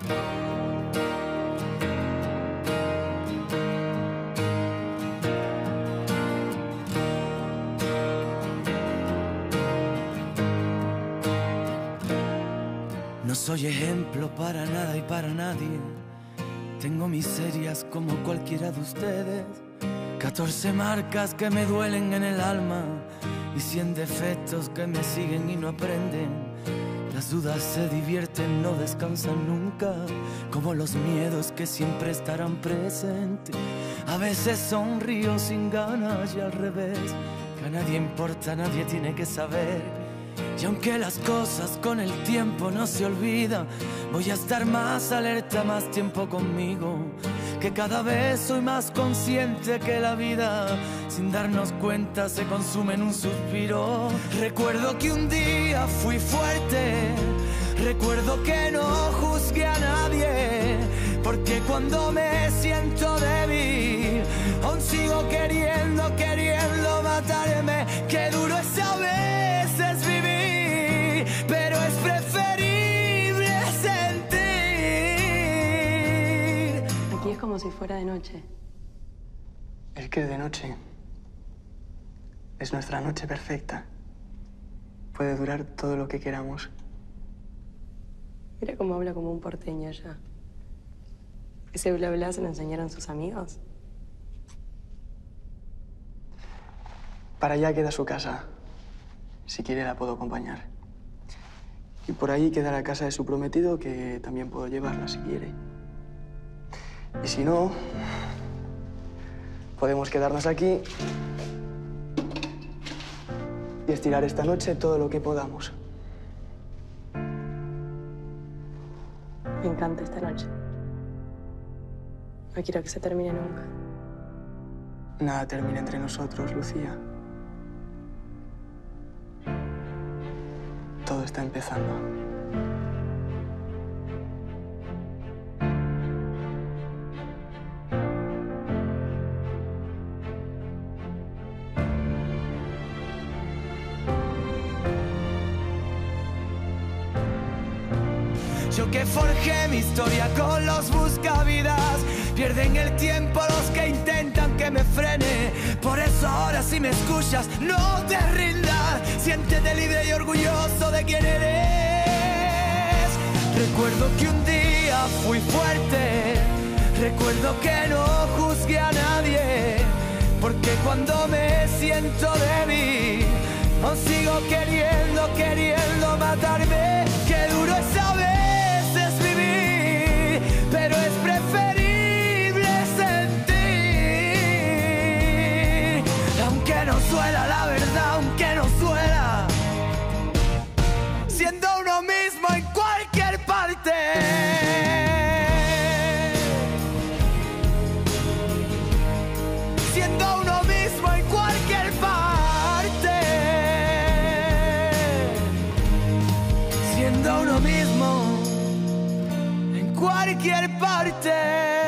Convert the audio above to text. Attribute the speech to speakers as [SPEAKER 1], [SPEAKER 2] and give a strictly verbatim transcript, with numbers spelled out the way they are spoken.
[SPEAKER 1] No soy ejemplo para nada y para nadie. Tengo miserias como cualquiera de ustedes. Catorce marcas que me duelen en el alma y cien defectos que me siguen y no aprenden. Las dudas se divierten, no descansan nunca, como los miedos que siempre estarán presentes. A veces sonrío sin ganas y al revés, que a nadie importa, nadie tiene que saber. Y aunque las cosas con el tiempo no se olvidan, voy a estar más alerta, más tiempo conmigo, que cada vez soy más consciente que la vida, sin darnos cuenta, se consume en un suspiro. Recuerdo que un día fui fuerte, recuerdo que no juzgué a nadie, porque cuando me siento débil, aún sigo queriendo, queriendo matarme. Qué duro es a veces vivir, pero es preferible sentir.
[SPEAKER 2] Aquí es como si fuera de noche.
[SPEAKER 3] Es que es de noche. Es nuestra noche perfecta. Puede durar todo lo que queramos.
[SPEAKER 2] Mira cómo habla como un porteño ya. ¿Ese bla bla se lo enseñaron sus amigos?
[SPEAKER 3] Para allá queda su casa. Si quiere la puedo acompañar. Y por ahí queda la casa de su prometido, que también puedo llevarla si quiere. Y si no, podemos quedarnos aquí y estirar esta noche todo lo que podamos.
[SPEAKER 2] Me encanta esta noche. No quiero que se termine nunca.
[SPEAKER 3] Nada termina entre nosotros, Lucía. Todo está empezando.
[SPEAKER 1] Yo que forjé mi historia con los buscavidas, pierden el tiempo los que intentan que me frene. Por eso ahora si me escuchas, no te rindas, siéntete libre y orgulloso de quién eres. Recuerdo que un día fui fuerte, recuerdo que no juzgué a nadie, porque cuando me siento débil, aún sigo queriendo, queriendo matarme. Qué duro es saber pero es preferible sentir. Aunque no suela la verdad, aunque no suela, siendo uno mismo en cualquier parte. Siendo uno mismo en cualquier parte. Siendo uno mismo cualquier parte.